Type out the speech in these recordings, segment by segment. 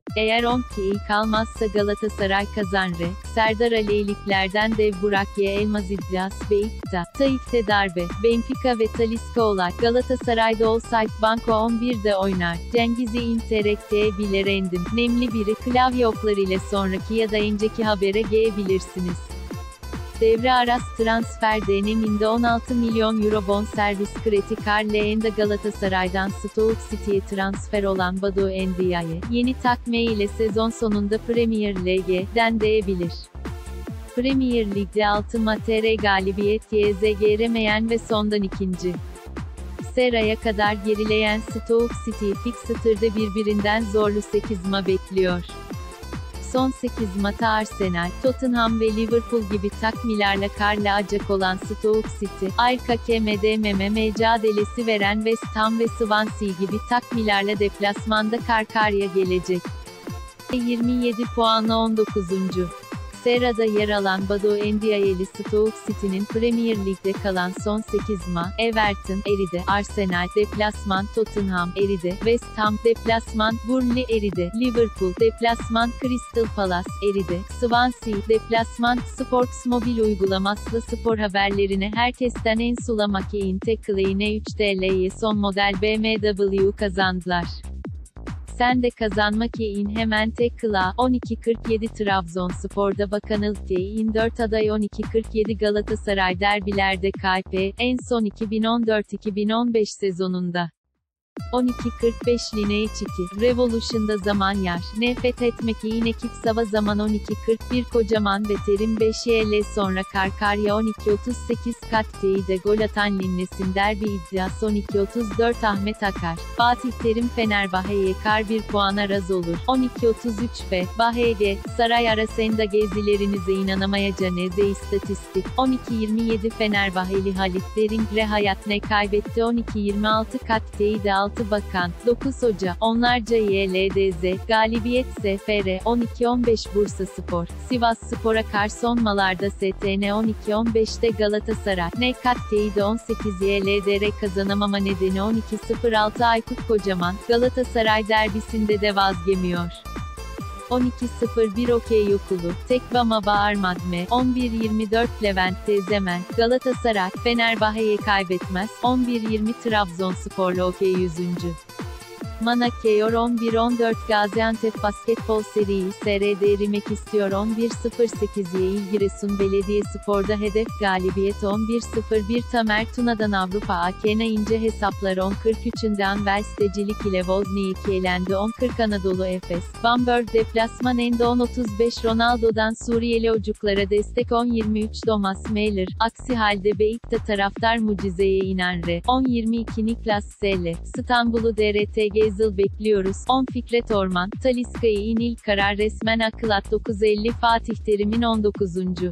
Eğer 10 kişi kalmazsa Galatasaray kazanır. Serdar Aleyliklerden dev Burak Yılmaz İddias Bey, Taif'te darbe, Benfica ve Talisca olay, Galatasaray'da offside banko 11'de oynar, Cengiz'i interekte bilerendim, nemli biri klavye okları ile sonraki ya da önceki habere gelebilirsiniz. Devre arası transfer döneminde 16 milyon euro bonservis kredi karşılığında Galatasaray'dan Stoke City'ye transfer olan Badu Endiaye, yeni takme ile sezon sonunda Premier Lig'den denebilir. Premier Lig'de 6 maçta galibiyet geremeyen ve sondan ikinci sıraya kadar gerileyen Stoke City fixture'da birbirinden zorlu 8 maç bekliyor. Son 8 maçta Arsenal, Tottenham ve Liverpool gibi takımlarla karşılaşacak olan Stoke City, arka KMD mücadelesi veren West Ham ve Swansea gibi takımlarla deplasmanda karşıya gelecek. 27 puanla 19. sırada yer alan Badu Endiayeli Stoke City'nin Premier Lig'de kalan son 8 maç, Everton, eridi, Arsenal, deplasman, Tottenham, eridi, West Ham, deplasman, Burnley, eridi, Liverpool, deplasman, Crystal Palace, eridi, Swansea, deplasman, Sports Mobil uygulamaslı spor haberlerini herkesten en sulamak in tekleğine 3 TL'ye son model BMW kazandılar. Sen de kazanmak için hemen tıkla. 12.47 Trabzonspor'da Bakanlık'ın 4 aday 12.47 Galatasaray derbilerde KP, en son 2014-2015 sezonunda. 12.45 Lineage 2, Revolution'da zaman yer, nefret etmek için ekip sava zaman 12.41 kocaman ve terim 5 yıl sonra Karkarya 12.38 Katkı'yı de gol atan Linnes'in derbi iddiası 12.34 Ahmet Akar, Fatih Terim Fenerbahçe'ye kar 1 puana raz olur, 12.33 F, Bahege, Saray arasında gezilerinize inanamayacağınız istatistik, 12.27 Fenerbahçeli Halit Dering'le hayat ne kaybetti 12.26 Katkı'yı de 6 Bakan, 9 Hoca, onlarca YLDZ, galibiyet SFR, 12-15 Bursaspor, Sivasspor'a karşı son maçlarda STN 12-15'te Galatasaray, NKT'de 18 YLDR kazanamama nedeni 12-06 Aykut Kocaman, Galatasaray derbisinde de vazgeçmiyor. 12.01 Okey Okulu, Tekvama Bağırmadme, 11.24 Levent Tezemen, Galatasaray, Fenerbahçe'ye kaybetmez, 11.20 Trabzonspor'la Okey 100. Manakeyor 11-14 Gaziantep Basketbol Serii SRD erimek istiyor 11.08 Yale Giresun Belediyespor'da hedef galibiyet 11.01 Tamer Tuna'dan Avrupa Akena ince hesaplar 10.43'ünden Velstecilik ile Wozniacki elendi 10.40 Anadolu Efes, Bamberg deplasman ende 10.35 Ronaldo'dan Suriyeli çocuklara destek 10.23 Thomas Müller, aksi halde Beyik'te taraftar mucizeye inanır 10.22 Niklas Selle, İstanbul'u DRTG Zıl bekliyoruz. 10 Fikret Orman, Talisca'yı ilk karar resmen akılat 9.50 Fatih Terim'in 19.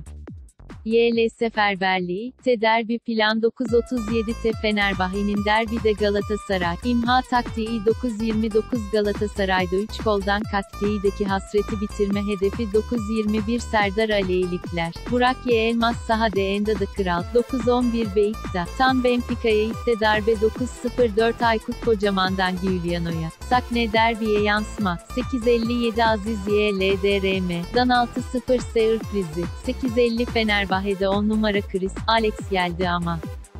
YL Seferberliği, derbi plan 9.37 Fenerbahçe'nin derbide Galatasaray, imha taktiği 9.29 Galatasaray'da 3 goldan Katkı'daki hasreti bitirme hedefi 9.21 Serdar Aleylikler, Burak Yılmaz sahada Enda'da Kral, 9.11 Beyik'ta, tam Benfica'ya ilk darbe 9.04 Aykut Kocaman'dan Giuliano'ya, Sakne derbiye yansıma, 8.57 Aziz YLDRM, dan 6.0 Seyir Prizi, 8.50 Fenerbahçe'de 10 numara Chris, Alex geldi ama.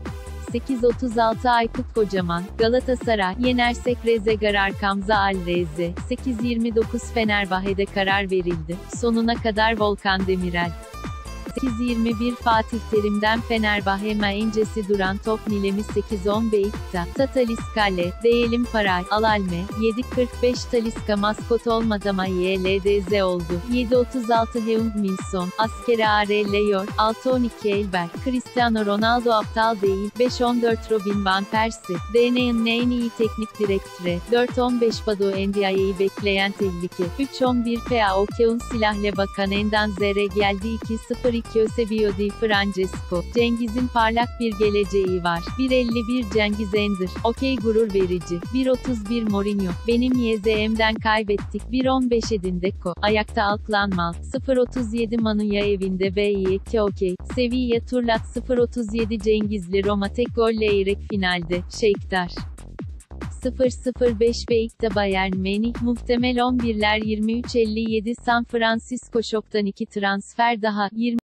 8.36 Aykut Kocaman, Galatasaray, yenersek Rezegar arkamza Al-Reze, 8.29 Fenerbahçe'de karar verildi, sonuna kadar Volkan Demirel. 8.21 Fatih Terim'den Fenerbahçe encesi duran top Nilemi 8.10 Beyik'ta, Tataliskale, değelim paray, Alalme, 7.45 Talisca maskot olmadı ama YLDZ oldu, 7.36 Heung-min askere areleyor, 6.12 Elber, Cristiano Ronaldo aptal değil, 5.14 Robin van Persie, DNA'nın en iyi teknik direktörü, 4.15 Badu Endiaye'yi bekleyen tehlike, 3.11 PAOK'un silahla bakan Endan Zere geldi 2.02 Eusebio Di Francesco, Cengiz'in parlak bir geleceği var, 1.51 Cengiz Ender, okey gurur verici, 1.31 Mourinho, benim YZM'den kaybettik, 1.15 Edin Dzeko, ayakta altlanmal, 0.37 Manuya evinde B2 okey, Sevilla Turlat 0.37 Cengizli Roma tek golle eyrek finalde, Şeyktar. 005 Beik'te Bayern Münih muhtemel 11'ler 23.57 San Francisco Şok'tan 2 transfer daha, 20